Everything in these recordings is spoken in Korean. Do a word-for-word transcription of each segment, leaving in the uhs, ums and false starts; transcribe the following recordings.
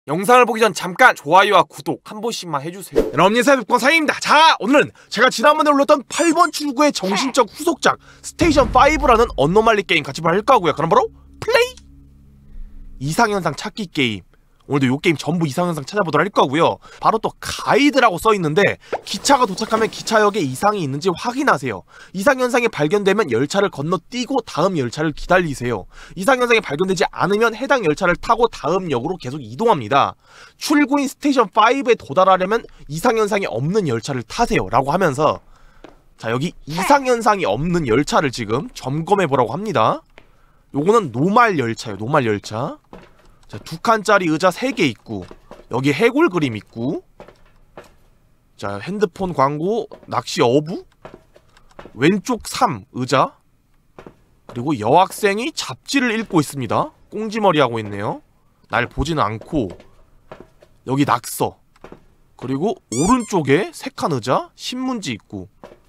영상을 보기 전 잠깐 좋아요와 구독 한 번씩만 해주세요. 여러분 인사해 뵙고 사장입니다. 자, 오늘은 제가 지난번에 올렸던 팔 번 출구의 정신적 후속작 스테이션 파이브라는 언노말리 게임 같이 할 거고요. 그럼 바로 플레이! 이상현상 찾기 게임. 오늘도 이 게임 전부 이상현상 찾아보도록 할 거고요. 바로 또 가이드라고 써있는데 기차가 도착하면 기차역에 이상이 있는지 확인하세요. 이상현상이 발견되면 열차를 건너뛰고 다음 열차를 기다리세요. 이상현상이 발견되지 않으면 해당 열차를 타고 다음 역으로 계속 이동합니다. 출구인 스테이션 파이브에 도달하려면 이상현상이 없는 열차를 타세요 라고 하면서, 자, 여기 이상현상이 없는 열차를 지금 점검해보라고 합니다. 요거는 노말 열차예요. 노말 열차. 자, 두 칸짜리 의자 세 개 있고, 여기 해골 그림 있고, 자, 핸드폰 광고, 낚시 어부, 왼쪽 삼 의자, 그리고 여학생이 잡지를 읽고 있습니다. 꽁지머리 하고 있네요. 날 보지는 않고, 여기 낙서, 그리고 오른쪽에 세 칸 의자, 신문지 있고,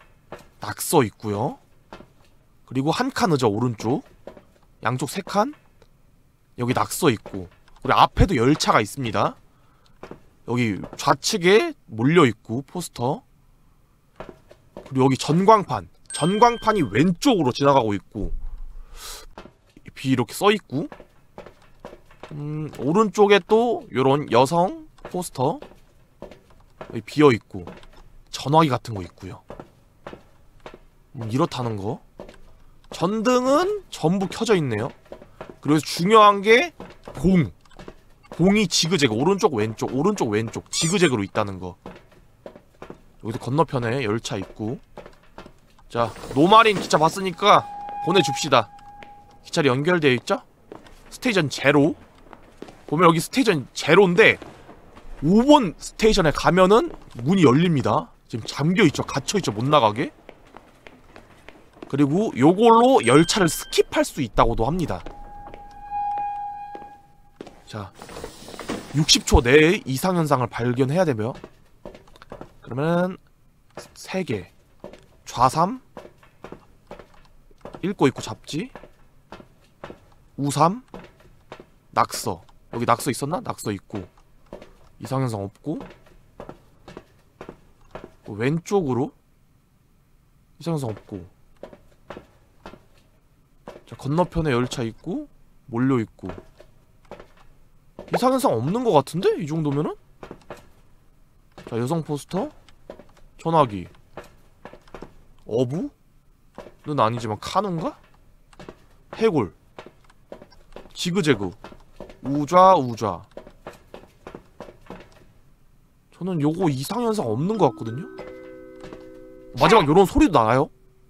낙서 있고요. 그리고 한 칸 의자 오른쪽, 양쪽 세 칸, 여기 낙서 있고, 그리고 앞에도 열차가 있습니다. 여기 좌측에 몰려있고 포스터, 그리고 여기 전광판, 전광판이 왼쪽으로 지나가고 있고, 비 이렇게 써있고, 음, 오른쪽에 또 요런 여성 포스터 여기 비어있고, 전화기 같은 거 있고요. 음, 이렇다는 거. 전등은 전부 켜져 있네요. 그리고 중요한 게 봉. 봉이 지그재그, 오른쪽 왼쪽 오른쪽 왼쪽 지그재그로 있다는 거. 여기도 건너편에 열차 있고. 자, 노말인 기차 봤으니까 보내줍시다. 기차로 연결되어 있죠? 스테이션 제로. 보면 여기 스테이션 제로인데 오 번 스테이션에 가면은 문이 열립니다. 지금 잠겨있죠. 갇혀있죠. 못나가게. 그리고 요걸로 열차를 스킵할 수 있다고도 합니다. 자, 육십 초 내에 이상현상을 발견해야 되며, 그러면 세 개 좌삼 읽고 있고 잡지, 우삼 낙서, 여기 낙서 있었나? 낙서 있고, 이상현상 없고, 왼쪽으로 이상현상 없고, 자, 건너편에 열차 있고 몰려있고, 이상현상 없는 것 같은데? 이 정도면은? 자, 여성 포스터, 전화기, 어부는 아니지만 카누인가? 해골, 지그재그, 우좌 우좌. 저는 요거 이상현상 없는 것 같거든요? 마지막 요런 소리도 나요?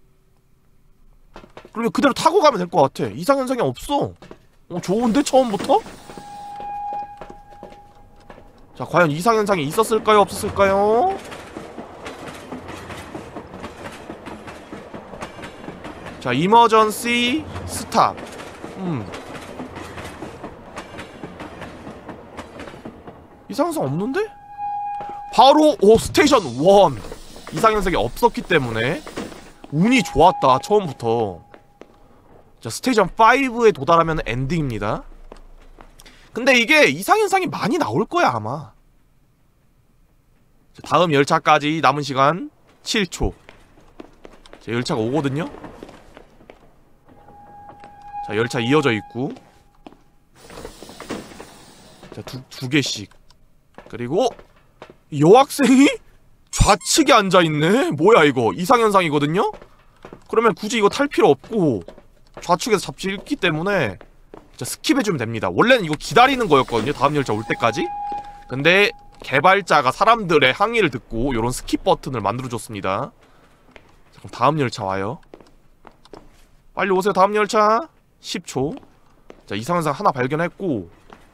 그러면 그대로 타고 가면 될 것 같아. 이상현상이 없어. 어, 좋은데? 처음부터? 자, 과연 이상현상이 있었을까요? 없었을까요? 자, 이머전시 스탑. 음. 이상현상 없는데? 바로 오 스테이션 원. 이상현상이 없었기 때문에 운이 좋았다. 처음부터. 자, 스테이션 파이브에 도달하면 엔딩입니다. 근데 이게 이상현상이 많이 나올 거야 아마. 자, 다음 열차까지 남은 시간 칠 초. 자, 열차가 오거든요. 자, 열차 이어져 있고, 자, 두, 두 개씩. 그리고 여학생이 좌측에 앉아있네? 뭐야 이거. 이상현상이거든요? 그러면 굳이 이거 탈 필요 없고 좌측에서 잡지 읽기 때문에 자, 스킵해주면 됩니다. 원래는 이거 기다리는 거였거든요. 다음 열차 올 때까지. 근데 개발자가 사람들의 항의를 듣고 요런 스킵 버튼을 만들어줬습니다. 자, 그럼 다음 열차 와요. 빨리 오세요. 다음 열차. 십 초. 자, 이상현상 하나 발견했고,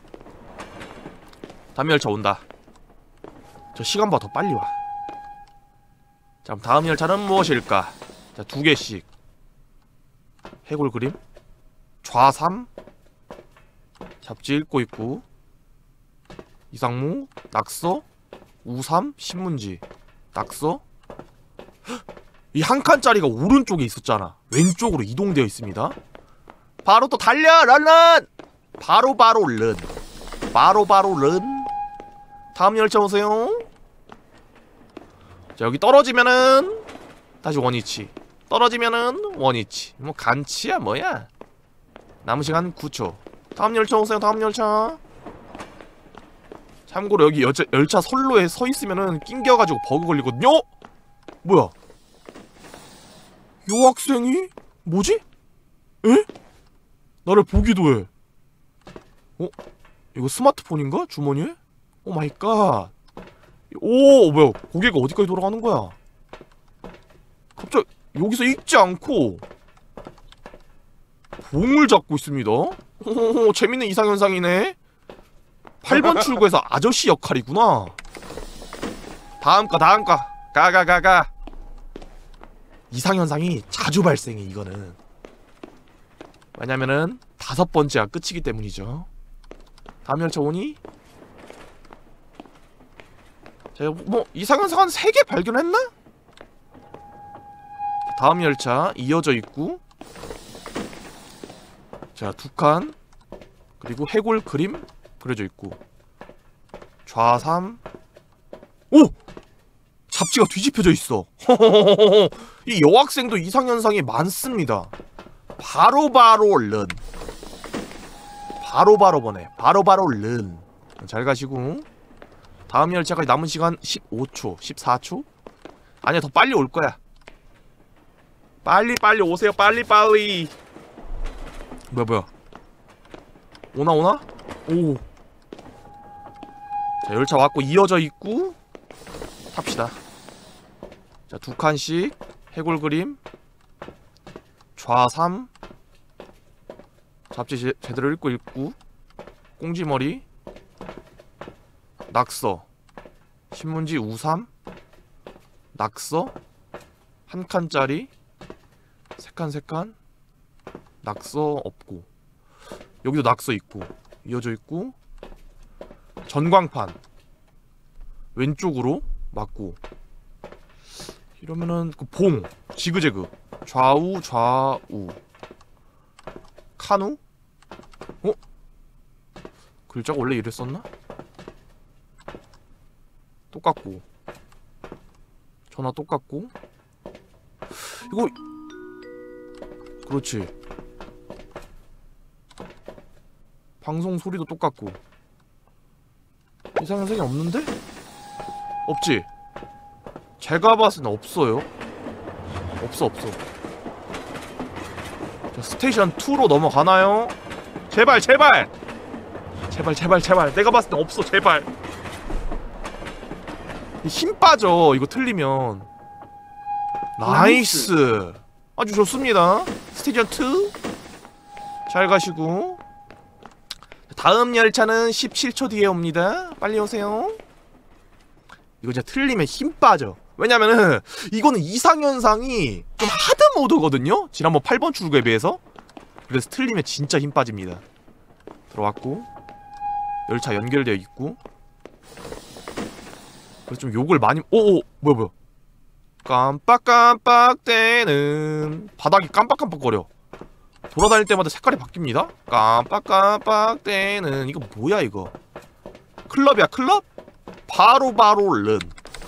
다음 열차 온다. 저 시간보다 더 빨리 와. 자, 그럼 다음 열차는 무엇일까? 자, 두 개씩. 해골 그림, 좌삼 잡지 읽고 있고, 이상무 낙서, 우삼 신문지 낙서. 이 한 칸짜리가 오른쪽에 있었잖아. 왼쪽으로 이동되어 있습니다. 바로 또 달려 런런. 바로바로 런. 바로바로 런. 다음 열차 오세요. 자, 여기 떨어지면은 다시 원위치, 떨어지면은 원위치. 뭐 간치야 뭐야. 남은 시간 구 초. 다음 열차 오세요. 다음 열차. 참고로 여기 열차, 열차 선로에 서 있으면은 낑겨가지고 버그 걸리거든요. 뭐야? 요 학생이? 뭐지? 에? 나를 보기도 해. 어? 이거 스마트폰인가? 주머니에? 오 마이 갓. 오, 뭐야? 고개가 어디까지 돌아가는 거야? 갑자기 여기서 읽지 않고 봉을 잡고 있습니다. 호호호, 재밌는 이상현상이네. 팔 번 출구에서 아저씨 역할이구나. 다음 거, 다음 거. 가, 가, 가, 가. 이상현상이 자주 발생해, 이거는. 왜냐면은 다섯 번째가 끝이기 때문이죠. 다음 열차 오니? 제가 뭐 이상현상 한 세 개 발견했나? 다음 열차 이어져 있고, 자, 두 칸, 그리고 해골 그림 그려져 있고, 좌삼. 오! 잡지가 뒤집혀져 있어. 이 여학생도 이상현상이 많습니다. 바로바로 른. 바로바로 보네. 바로바로 른. 잘 가시고. 다음 열차까지 남은 시간 십오 초, 십사 초? 아니야, 더 빨리 올 거야. 빨리 빨리 오세요. 빨리 빨리. 뭐야 뭐야. 오나 오나? 오. 자, 열차 왔고 이어져 있고 탑시다. 자, 두 칸씩 해골 그림, 좌삼, 잡지 제, 제대로 읽고 읽고, 꽁지머리, 낙서, 신문지 우삼, 낙서, 한 칸짜리, 세 칸 세 칸, 낙서 없고, 여기도 낙서 있고, 이어져 있고, 전광판 왼쪽으로 맞고, 이러면은 그 봉, 지그재그, 좌우 좌우, 카누? 어? 글자가 원래 이랬었나? 똑같고, 전화 똑같고, 이거 그렇지. 방송 소리도 똑같고. 이상한 색이 없는데? 없지? 제가 봤을 땐 없어요. 없어 없어. 자, 스테이션 이로 넘어가나요? 제발 제발! 제발 제발 제발. 내가 봤을 땐 없어. 제발. 힘 빠져 이거 틀리면. 나이스. 아주 좋습니다. 스테이션 이 잘 가시고. 다음 열차는 십칠 초 뒤에 옵니다. 빨리 오세요. 이거 진짜 틀리면 힘 빠져. 왜냐면은 이거는 이상현상이 좀 하드 모드거든요? 지난번 팔 번 출구에 비해서. 그래서 틀리면 진짜 힘 빠집니다. 들어왔고, 열차 연결되어 있고. 그래서 좀 욕을 많이. 오오 뭐야 뭐야. 깜빡깜빡대는 바닥이 깜빡깜빡거려. 돌아다닐 때마다 색깔이 바뀝니다. 깜빡깜빡대는. 이거 뭐야 이거. 클럽이야 클럽? 바로바로 른.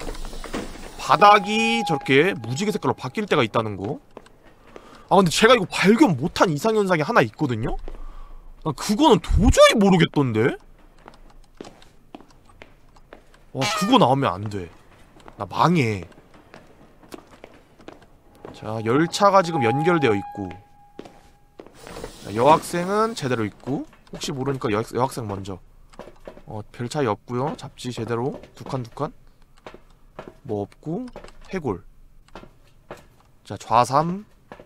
바닥이 저렇게 무지개 색깔로 바뀔 때가 있다는 거. 아 근데 제가 이거 발견 못한 이상현상이 하나 있거든요? 아, 그거는 도저히 모르겠던데? 와 그거 나오면 안돼. 나 망해. 자, 열차가 지금 연결되어 있고, 자, 여학생은 제대로 있고, 혹시 모르니까 여, 여학생 먼저. 어, 별 차이 없고요. 잡지 제대로 두 칸 두 칸. 뭐 없고, 해골. 자, 좌삼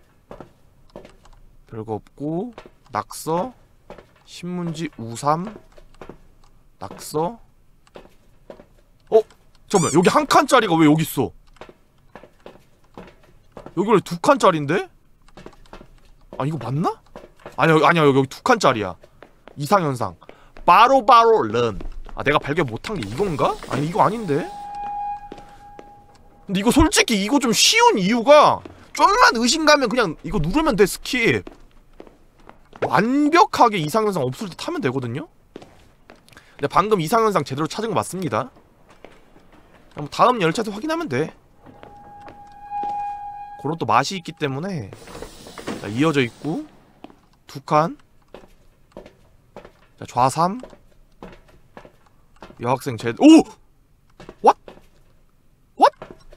별거 없고, 낙서, 신문지 우삼, 낙서. 어? 잠깐만, 여기 한 칸짜리가 왜 여기 있어? 여기 원래 두 칸짜리인데? 아 이거 맞나? 아니야 아니야 여기, 여기 두 칸짜리야. 이상현상 바로바로 런. 아 내가 발견 못한 게 이건가? 아니 이거 아닌데? 근데 이거 솔직히 이거 좀 쉬운 이유가, 좀만 의심가면 그냥 이거 누르면 돼. 스킵. 완벽하게 이상현상 없을 때 타면 되거든요? 근데 방금 이상현상 제대로 찾은 거 맞습니다. 그럼 다음 열차도 확인하면 돼. 그런 또 맛이 있기 때문에. 자, 이어져 있고 두 칸. 자, 좌삼 여학생 제 오! 왓? 왓?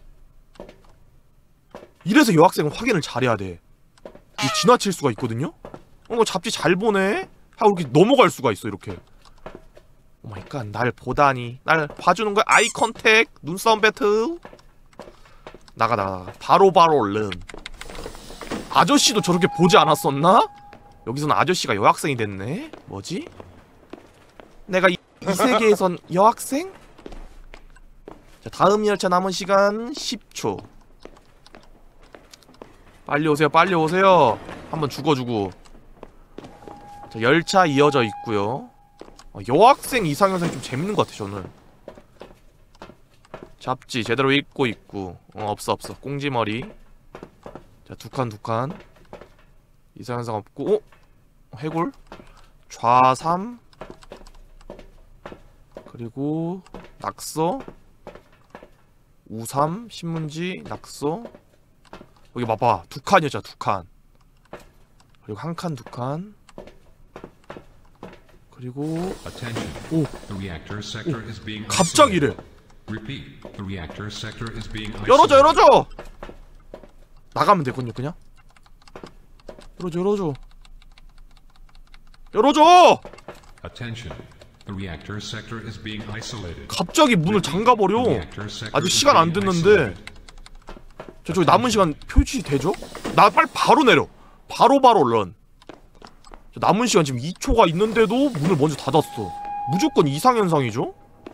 이래서 여학생은 확인을 잘해야 돼. 이 지나칠 수가 있거든요? 어, 뭐 잡지 잘 보네? 하고 이렇게 넘어갈 수가 있어, 이렇게. 오마이갓, 날 보다니. 날 봐주는 거야. 아이 컨택, 눈싸움 배틀. 나가, 나가. 바로, 바로, 얼른. 아저씨도 저렇게 보지 않았었나? 여기서는 아저씨가 여학생이 됐네? 뭐지? 내가 이, 이 세계에선 여학생? 자, 다음 열차 남은 시간 십 초. 빨리 오세요, 빨리 오세요. 한번 죽어주고. 자, 열차 이어져 있고요. 어, 여학생 이상현상이 좀 재밌는 것 같아, 저는. 잡지 제대로 읽고 있고. 어, 없어, 없어. 꽁지머리. 자, 두 칸, 두 칸. 이상현상 없고. 어? 해골? 좌삼. 그리고 낙서. 우삼. 신문지. 낙서. 여기 봐봐. 두 칸이었잖아, 두 칸. 그리고 한 칸, 두 칸. 그리고 오! 오! 갑자기 이래. 열어줘, 열어줘! 나가면 되거든요, 그냥. 열어줘, 열어줘. 열어줘! 갑자기 문을 잠가버려. 아직 시간 안 됐는데. 저, 저기 남은 시간 표시되죠? 나 빨리 바로 내려. 바로 바로 런. 저 남은 시간 지금 이 초가 있는데도 문을 먼저 닫았어. 무조건 이상현상이죠?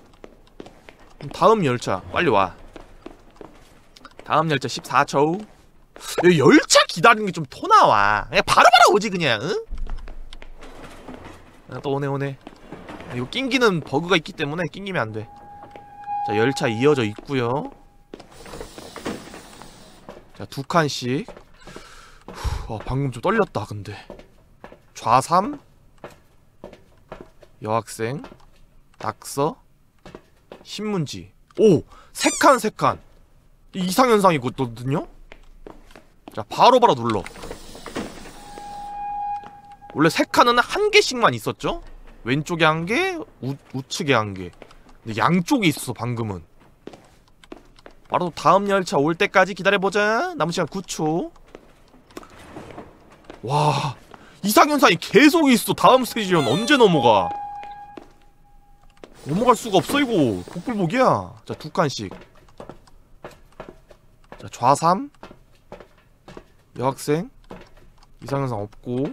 다음 열차 빨리 와. 다음 열차 십사 초. 여기 열차 기다리는 게 좀 토 나와. 그냥 바로바로 오지 그냥. 응? 아, 또 오네 오네. 이거 낑기는 버그가 있기 때문에 낑기면 안 돼. 자, 열차 이어져 있고요. 자, 두 칸씩. 후, 아, 방금 좀 떨렸다 근데. 좌삼 여학생 낙서 신문지. 오! 세 칸 세 칸. 이상현상이거든요? 자, 바로바로 눌러. 원래 세 칸은 한 개씩만 있었죠? 왼쪽에 한 개, 우, 우측에 한 개. 근데 양쪽에 있었어 방금은. 바로 다음 열차 올 때까지 기다려보자. 남은 시간 구 초. 와, 이상현상이 계속 있어. 다음 스테이지는 언제 넘어가? 넘어갈 수가 없어 이거. 복불복이야. 자, 두 칸씩. 자, 좌삼 여학생 이상현상 없고.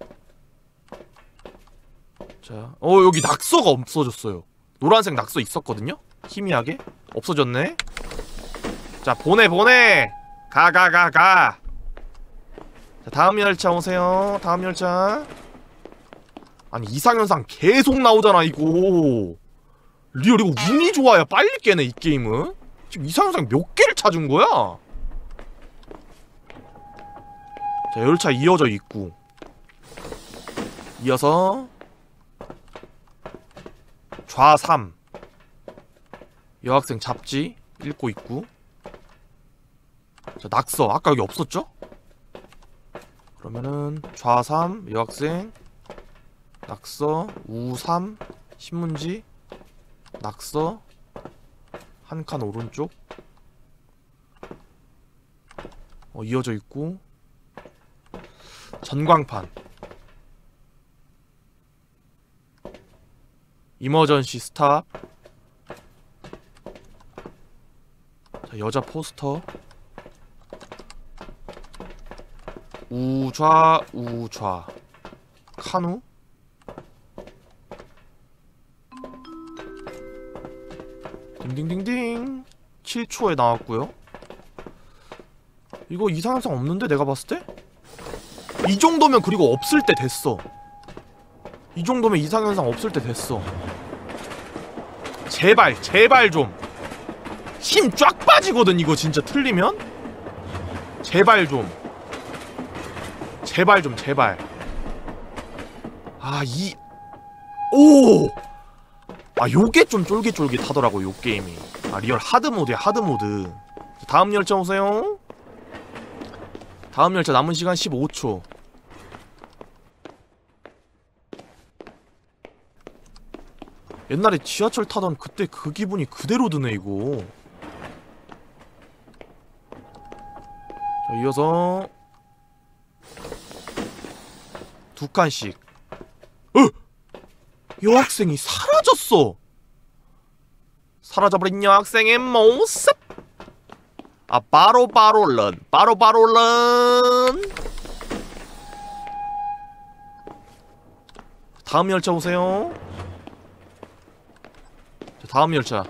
자, 어 여기 낙서가 없어졌어요. 노란색 낙서 있었거든요? 희미하게? 없어졌네? 자, 보내 보내! 가 가 가 가! 자, 다음 열차 오세요. 다음 열차. 아니, 이상현상 계속 나오잖아 이거. 리얼 이거 운이 좋아야 빨리 깨네 이 게임은. 지금 이상현상 몇 개를 찾은 거야? 자, 열차 이어져 있고. 이어서 좌삼 여학생 잡지 읽고 있고. 자, 낙서 아까 여기 없었죠? 그러면은 좌삼 여학생 낙서 우삼 신문지 낙서 한 칸 오른쪽. 어, 이어져 있고. 전광판 이머전시 스탑. 자, 여자 포스터. 우좌 우좌 카누. 딩딩딩딩. 칠 초에 나왔고요. 이거 이상현상 없는데 내가 봤을 때? 이 정도면 그리고 없을 때 됐어. 이 정도면 이상현상 없을 때 됐어. 제발 제발 좀. 힘 쫙 빠지거든 이거 진짜 틀리면. 제발 좀. 제발 좀 제발. 아, 이 오! 아 요게 좀 쫄깃쫄깃하더라고 요 게임이. 아 리얼 하드모드야 하드모드. 다음 열차 오세요. 다음 열차 남은 시간 십오 초. 옛날에 지하철 타던 그때 그 기분이 그대로 드네 이거. 자 이어서 두 칸씩. 어! 여학생이 사라졌어. 사라져버린 여학생의 모습. 아 바로바로 런 바로바로 런. 다음 열차 오세요. 다음 열차.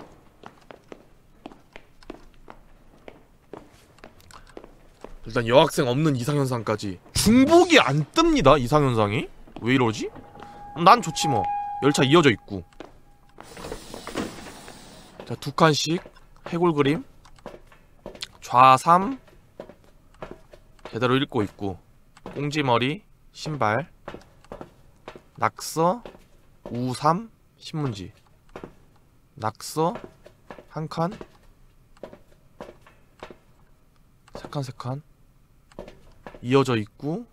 일단 여학생 없는 이상현상까지. 중복이 안 뜹니다 이상현상이. 왜 이러지? 난 좋지 뭐. 열차 이어져 있고. 자 두 칸씩 해골 그림. 좌삼 제대로 읽고 있고. 꽁지머리 신발 낙서 우삼 신문지. 낙서 한 칸, 세 칸, 세 칸 이어져 있고.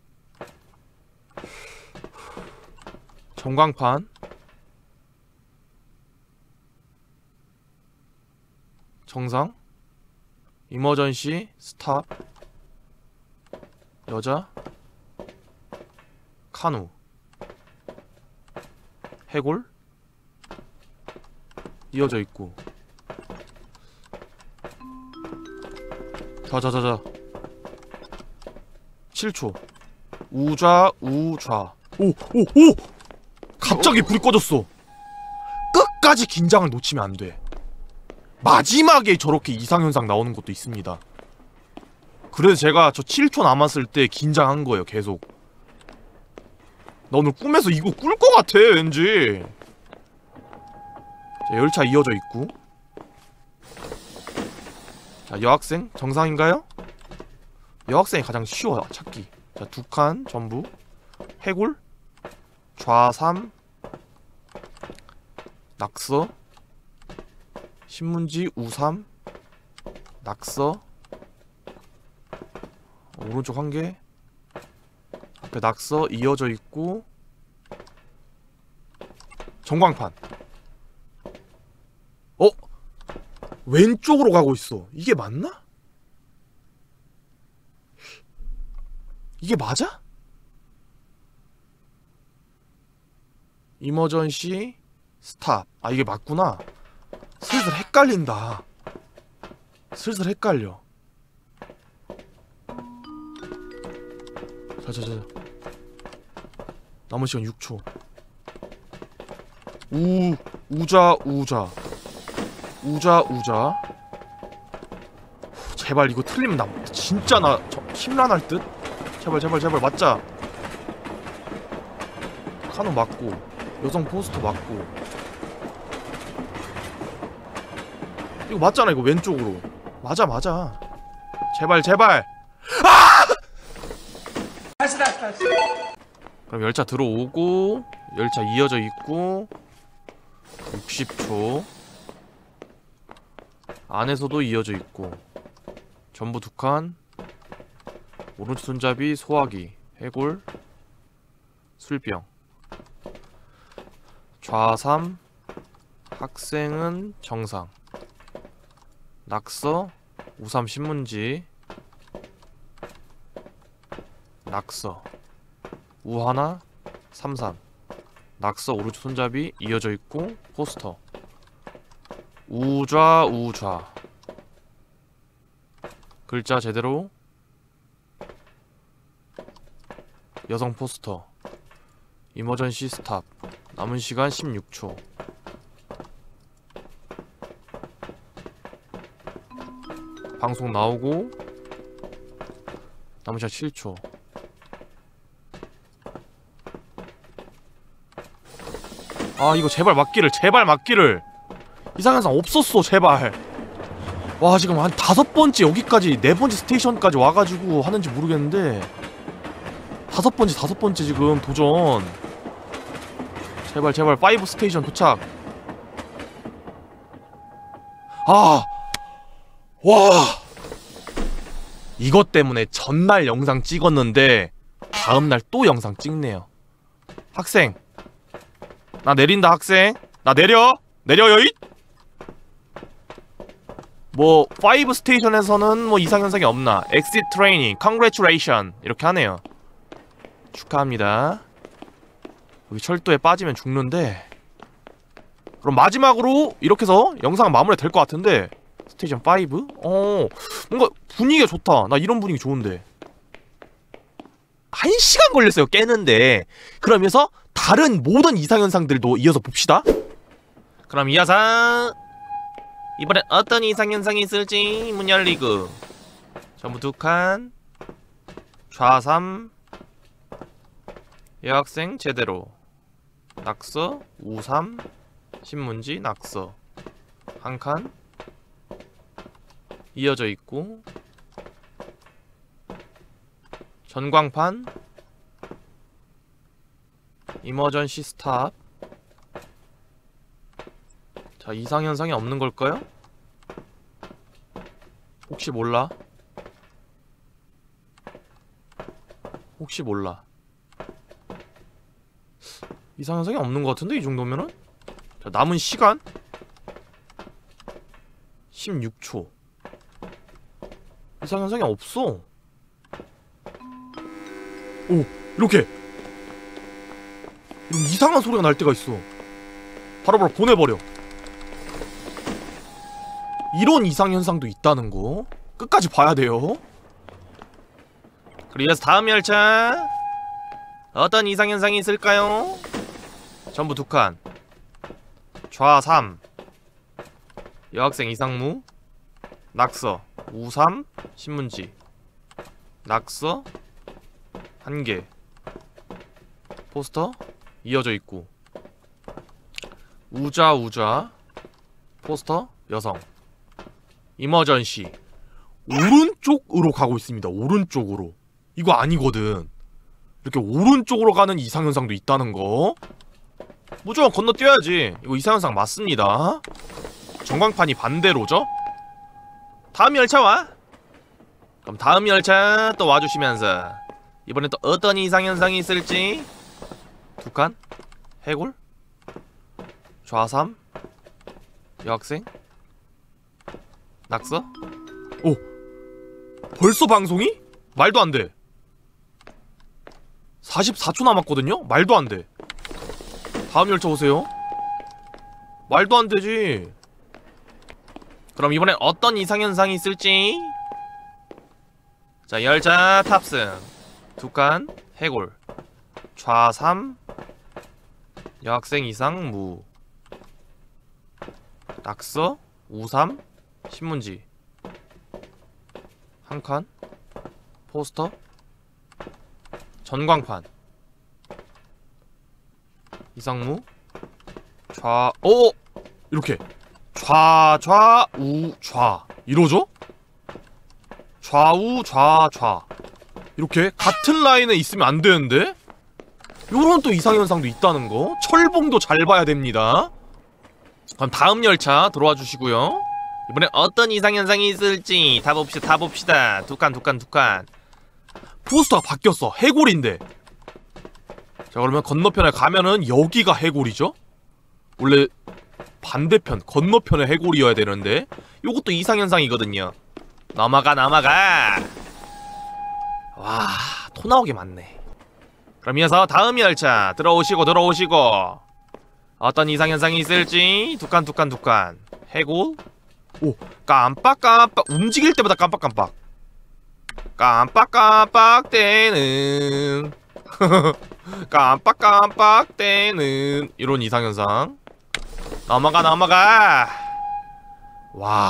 전광판 정상 이머전시 스탑 여자 카누 해골 이어져 있고. 자자자자 칠 초 우좌 우좌. 오 오 오! 갑자기 불이 꺼졌어. 끝까지 긴장을 놓치면 안 돼. 마지막에 저렇게 이상현상 나오는 것도 있습니다. 그래서 제가 저 칠 초 남았을 때 긴장한 거예요 계속. 나 오늘 꿈에서 이거 꿀 것 같아 왠지. 자, 열차 이어져 있고. 자 여학생 정상인가요? 여학생이 가장 쉬워 찾기. 자 두 칸 전부. 해골 좌삼 낙서 신문지 우삼 낙서 오른쪽 한 개. 앞에 낙서 이어져 있고. 전광판. 어? 왼쪽으로 가고 있어. 이게 맞나? 이게 맞아? 이머전시 스탑. 아 이게 맞구나. 슬슬 헷갈린다. 슬슬 헷갈려. 자자자 남은 시간 육 초. 우 우자 우자 우자 우자. 제발 이거 틀리면 나 진짜 나 저, 심란할 듯? 제발 제발 제발 맞자. 카노 맞고 여성 포스터 맞고. 이거 맞잖아 이거 왼쪽으로. 맞아 맞아. 제발 제발. 아! 다시 다시 다시. 그럼 열차 들어오고. 열차 이어져 있고. 육십 초 안에서도 이어져 있고. 전부 두 칸. 오른쪽 손잡이 소화기 해골 술병. 좌삼 학생은 정상. 낙서 우삼 신문지. 낙서 우하나 삼삼. 낙서 오른쪽 손잡이 이어져 있고. 포스터 우좌 우좌. 글자 제대로. 여성 포스터 이머전시 스탑. 남은 시간 십육 초. 방송 나오고. 남은 시간 칠 초. 아 이거 제발 맞기를 제발 맞기를. 이상현상 없었어 제발. 와 지금 한 다섯 번째 여기까지 네 번째 스테이션까지 와가지고 하는지 모르겠는데 다섯 번째 다섯 번째 지금 도전. 제발 제발 파이브 스테이션 도착. 아, 와, 이것 때문에 전날 영상 찍었는데 다음날 또 영상 찍네요. 학생, 나 내린다. 학생, 나 내려. 내려요. 잇. 뭐 파이브 스테이션에서는 뭐 이상현상이 없나. 엑시트 트레이닝, 컨그레츄레이션 이렇게 하네요. 축하합니다. 여기 철도에 빠지면 죽는데. 그럼 마지막으로 이렇게 해서 영상 마무리 될 것 같은데. 스테이션 파이브? 어, 뭔가 분위기가 좋다. 나 이런 분위기 좋은데. 한 시간 걸렸어요 깨는데. 그러면서 다른 모든 이상현상들도 이어서 봅시다. 그럼 이어서 이번엔 어떤 이상현상이 있을지 문 열리고. 전부 두 칸. 좌삼. 여학생 제대로. 낙서 우삼. 신문지 낙서. 한 칸. 이어져 있고. 전광판. 이머전시 스탑. 자, 이상현상이 없는 걸까요? 혹시 몰라? 혹시 몰라. 이상현상이 없는 것 같은데, 이 정도면은? 자, 남은 시간 십육 초. 이상현상이 없어. 오, 이렇게 이런 이상한 소리가 날 때가 있어. 바로바로 보내버려. 이런 이상현상도 있다는 거 끝까지 봐야 돼요. 그래서 다음 열차 어떤 이상현상이 있을까요? 전부 두 칸. 좌삼. 여학생 이상무. 낙서 우삼. 신문지 낙서 한 개. 포스터 이어져 있고. 우자우자. 포스터 여성. 이머전시. 오른쪽으로 가고 있습니다. 오른쪽으로. 이거 아니거든. 이렇게 오른쪽으로 가는 이상현상도 있다는 거. 무조건 건너뛰어야지. 이거 이상현상 맞습니다. 전광판이 반대로죠? 다음 열차 와. 그럼 다음 열차 또 와주시면서 이번엔 또 어떤 이상현상이 있을지. 두 칸. 해골. 좌삼. 여학생. 낙서. 오, 벌써 방송이? 말도 안돼. 사십사 초 남았거든요? 말도 안돼. 다음 열차 오세요. 말도 안되지. 그럼 이번엔 어떤 이상현상이 있을지. 자, 열차 탑승. 두 칸. 해골. 좌삼. 여학생 이상무. 낙서 우삼. 신문지 한 칸. 포스터 전광판. 이상무. 좌. 오! 이렇게 좌, 좌, 우, 좌 이러죠? 좌우, 좌, 좌 이렇게 같은 라인에 있으면 안 되는데? 요런 또 이상현상도 있다는 거. 철봉도 잘 봐야 됩니다. 그럼 다음 열차 들어와 주시고요. 이번엔 어떤 이상현상이 있을지 다 봅시다. 다 봅시다. 두 칸, 두 칸, 두 칸. 포스터가 바뀌었어. 해골인데. 자, 그러면 건너편에 가면은 여기가 해골이죠? 원래 반대편, 건너편에 해골이어야 되는데 요것도 이상현상이거든요. 넘어가, 넘어가. 와, 토 나오게 많네. 그럼 이어서 다음 열차 들어오시고 들어오시고. 어떤 이상현상이 있을지. 두 칸, 두 칸, 두 칸. 해골. 오, 깜빡깜빡. 움직일 때마다 깜빡깜빡. 깜빡깜빡 때는 깜빡깜빡 때는 이런 이상현상. 넘어가, 넘어가. 와.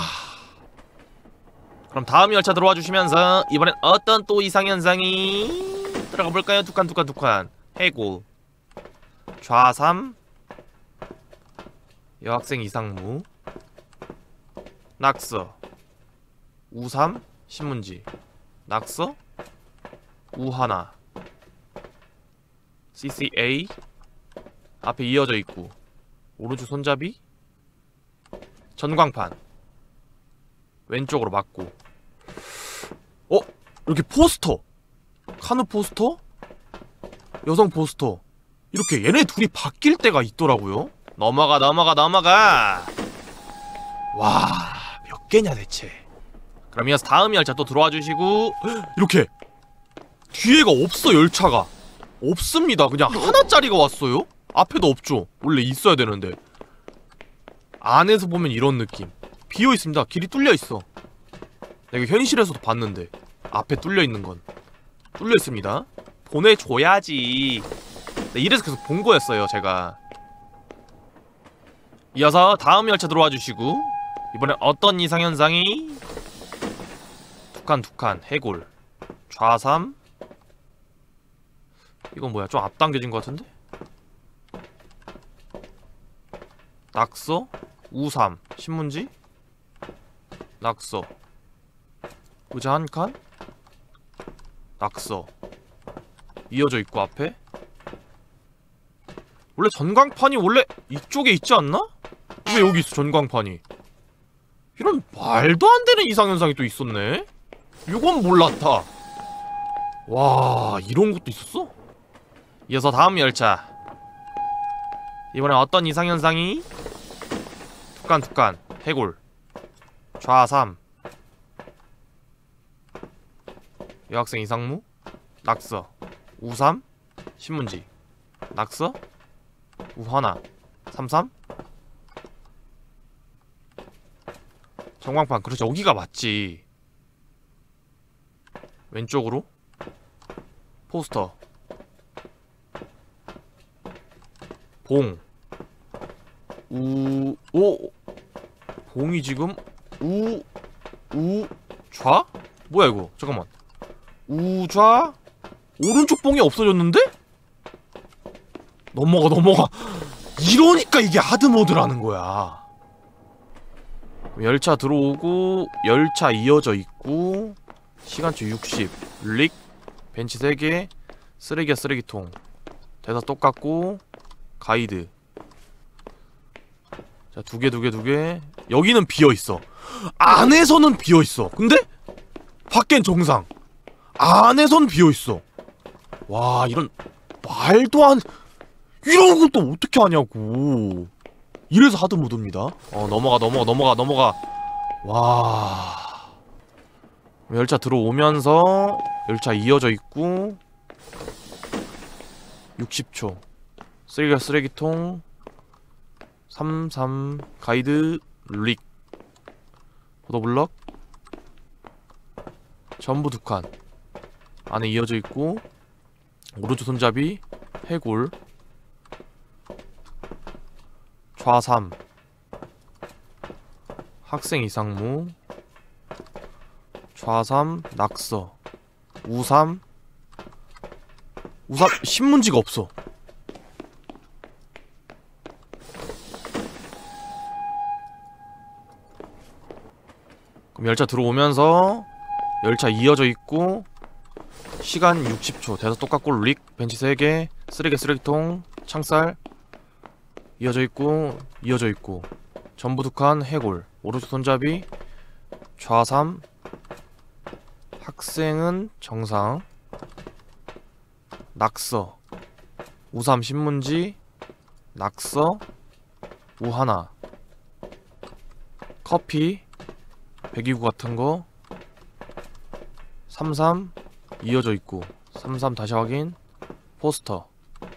그럼 다음 열차 들어와 주시면서 이번엔 어떤 또 이상현상이 들어가 볼까요? 두 칸, 두 칸, 두 칸. 해골. 좌삼. 여학생 이상무. 낙서 우삼. 신문지 낙서 우하나. 씨씨에이 앞에 이어져 있고. 오른쪽 손잡이. 전광판. 왼쪽으로 맞고. 어? 이렇게 포스터 카누 포스터? 여성 포스터 이렇게 얘네 둘이 바뀔 때가 있더라고요. 넘어가 넘어가 넘어가. 와, 몇 개냐 대체. 그럼 이어서 다음 열차 또 들어와 주시고. 이렇게 뒤에가 없어. 열차가 없습니다. 그냥 하나짜리가 왔어요. 앞에도 없죠. 원래 있어야 되는데. 안에서 보면 이런 느낌. 비어있습니다. 길이 뚫려있어. 내가 현실에서도 봤는데 앞에 뚫려있는 건 뚫려있습니다. 보내줘야지. 네, 이래서 계속 본 거였어요 제가. 이어서 다음 열차 들어와 주시고. 이번엔 어떤 이상현상이? 두칸 두칸 해골 좌삼. 이건 뭐야? 좀 앞당겨진 것 같은데? 낙서 우삼 신문지 낙서 의자 한 칸 낙서 이어져 있고 앞에 원래 전광판이 원래 이쪽에 있지 않나? 왜 여기 있어 전광판이? 이런 말도 안 되는 이상현상이 또 있었네? 이건 몰랐다. 와, 이런 것도 있었어? 이어서 다음 열차. 이번엔 어떤 이상현상이? 툭간 툭간 해골 좌삼 여학생 이상무 낙서 우삼 신문지 낙서 우하나 삼삼 전광판. 그렇죠, 여기가 맞지. 왼쪽으로 포스터 봉 우... 오... 봉이 지금 우... 우... 좌? 뭐야 이거 잠깐만. 우좌? 오른쪽 봉이 없어졌는데? 넘어가 넘어가. 이러니까 이게 하드모드라는 거야. 열차 들어오고 열차 이어져 있고 시간초 육십 릭 벤치 세 개 쓰레기야 쓰레기통 대사 똑같고 가이드 자 두 개 두 개 두 개. 여기는 비어있어. 안에서는 비어있어. 근데 밖엔 정상. 안에선 비어있어. 와, 이런 말도 안 이런 것도 어떻게 하냐고. 이래서 하드모드입니다. 어 넘어가 넘어가 넘어가 넘어가. 와, 열차 들어오면서 열차 이어져 있고 육십 초 쓰레기가 쓰레기통 삼삼 가이드 릭 포도블럭 전부 두 칸 안에 이어져 있고 오른쪽 손잡이 해골 좌삼 학생 이상무 좌삼 낙서 우삼 우삼 신문지가 없어. 그럼 열차 들어오면서 열차 이어져 있고 시간 육십 초 대사 똑같고 릭 벤치 세 개 쓰레기 쓰레기통 창살 이어져 있고 이어져 있고 전부 두 칸 해골 오른쪽 손잡이 좌삼 학생은 정상 낙서 우삼 신문지 낙서 우하나 커피 배기구 같은거 삼삼 이어져 있고 삼삼 다시 확인 포스터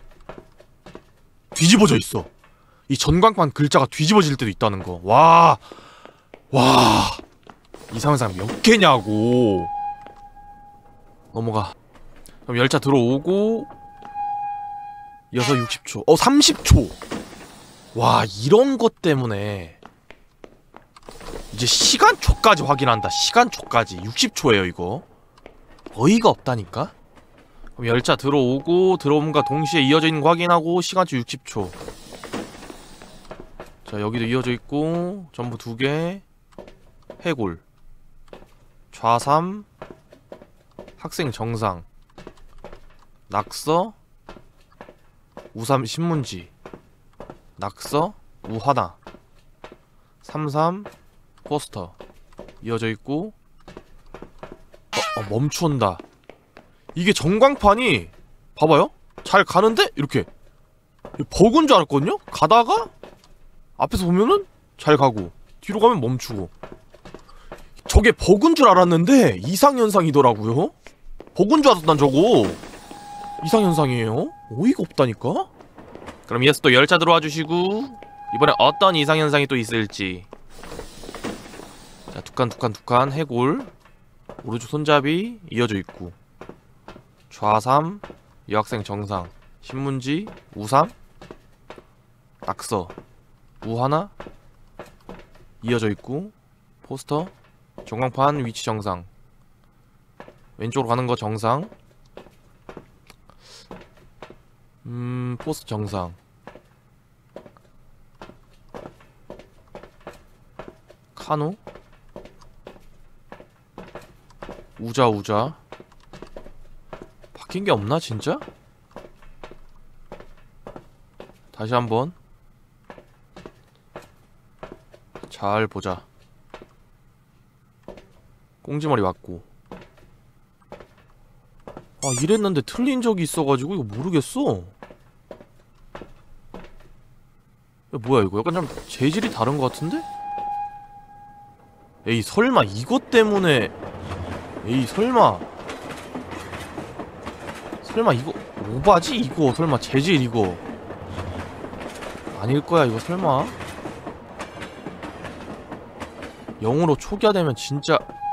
뒤집어져 있어. 이 전광판 글자가 뒤집어질 때도 있다는 거. 와, 와, 이상한 몇 개냐고. 넘어가. 그럼 열차 들어오고 이어서 육십 초 어 삼십 초. 와, 이런 것 때문에 이제 시간초까지 확인한다. 시간초까지 육십 초예요 이거. 어이가 없다니까. 그럼 열차 들어오고 들어옴과 동시에 이어져 있는 거 확인하고 시간초 육십 초. 자, 여기도 이어져 있고 전부 두 개 해골 좌삼 학생 정상 낙서 우삼 신문지 낙서 우하나 삼삼 포스터 이어져 있고. 어, 어 멈춘다. 이게 전광판이 봐봐요? 잘 가는데? 이렇게 버그인 줄 알았거든요? 가다가 앞에서 보면은 잘 가고 뒤로 가면 멈추고. 저게 버그인 줄 알았는데 이상현상이더라고요? 버그인 줄 알았어 난 저거. 이상현상이에요? 어이가 없다니까? 그럼 이어서 또 열차 들어와 주시고 이번에 어떤 이상현상이 또 있을지. 자, 두 칸 두 칸 두 칸 해골 오른쪽 손잡이 이어져 있고 좌삼 여학생 정상 신문지 우삼 낙서 우 하나 이어져 있고 포스터 전광판 위치 정상 왼쪽으로 가는 거 정상 음 포스터 정상 카노 우자 우자 바뀐 게 없나 진짜? 다시 한번 잘 보자. 꽁지머리 맞고. 아 이랬는데 틀린 적이 있어가지고 이거 모르겠어. 야, 뭐야 이거 약간 좀 재질이 다른 것 같은데? 에이 설마 이것 때문에. 에이 설마 설마 이거 오바지? 이거 설마 재질 이거 아닐거야 이거 설마 영으로 초기화되면 진짜